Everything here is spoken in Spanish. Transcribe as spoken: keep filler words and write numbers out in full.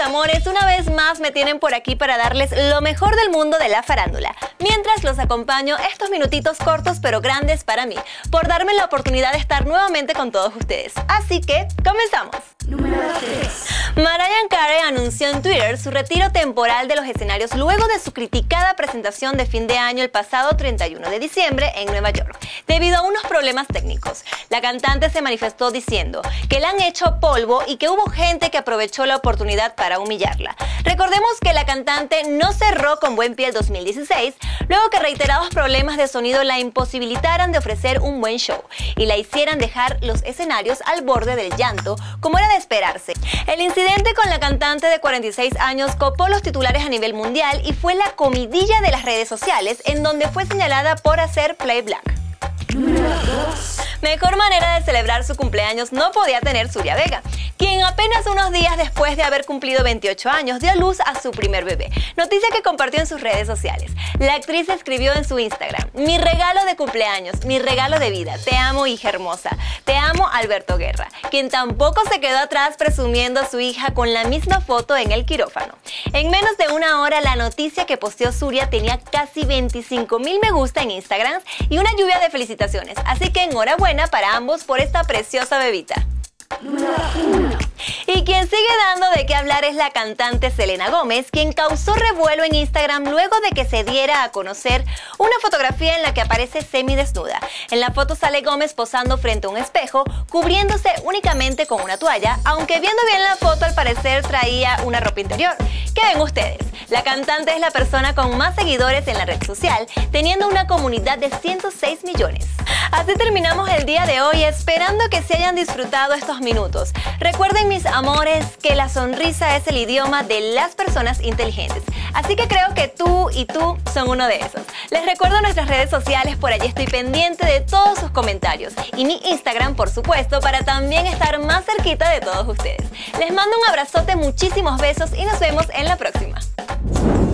amores, una vez más me tienen por aquí para darles lo mejor del mundo de la farándula. Mientras los acompaño estos minutitos cortos pero grandes para mí, por darme la oportunidad de estar nuevamente con todos ustedes. Así que, comenzamos. Número tres. Mariah Carey anunció en Twitter su retiro temporal de los escenarios luego de su criticada presentación de fin de año el pasado treinta y uno de diciembre en Nueva York, debido a unos problemas técnicos. La cantante se manifestó diciendo que la han hecho polvo y que hubo gente que aprovechó la oportunidad para humillarla. Recordemos que la cantante no cerró con buen pie el dos mil dieciséis, luego que reiterados problemas de sonido la imposibilitaran de ofrecer un buen show y la hicieran dejar los escenarios al borde del llanto, como era de esperarse. El incidente con la cantante de cuarenta y seis años copó los titulares a nivel mundial y fue la comidilla de las redes sociales, en donde fue señalada por hacer play black. Número dos. Mejor manera de celebrar su cumpleaños no podía tener Surya Vega, quien apenas unos días después de haber cumplido veintiocho años dio a luz a su primer bebé, noticia que compartió en sus redes sociales. La actriz escribió en su Instagram: mi regalo de cumpleaños, mi regalo de vida, te amo hija hermosa, te amo Alberto Guerra, quien tampoco se quedó atrás presumiendo a su hija con la misma foto en el quirófano. En menos de una hora la noticia que posteó Surya tenía casi veinticinco mil me gusta en Instagram y una lluvia de felicitaciones, así que enhorabuena para ambos por esta preciosa bebita. Número uno. Y quien sigue dando de qué hablar es la cantante Selena Gómez, quien causó revuelo en Instagram luego de que se diera a conocer una fotografía en la que aparece semidesnuda. En la foto sale Gómez posando frente a un espejo, cubriéndose únicamente con una toalla, aunque viendo bien la foto al parecer traía una ropa interior. ¿Qué ven ustedes? La cantante es la persona con más seguidores en la red social, teniendo una comunidad de ciento seis millones. Así terminamos el día de hoy, esperando que se hayan disfrutado estos minutos. Recuerden, mis amores, que la sonrisa es el idioma de las personas inteligentes. Así que creo que tú y tú son uno de esos. Les recuerdo nuestras redes sociales, por allí estoy pendiente de todos sus comentarios. Y mi Instagram, por supuesto, para también estar más cerquita de todos ustedes. Les mando un abrazote, muchísimos besos y nos vemos en la próxima.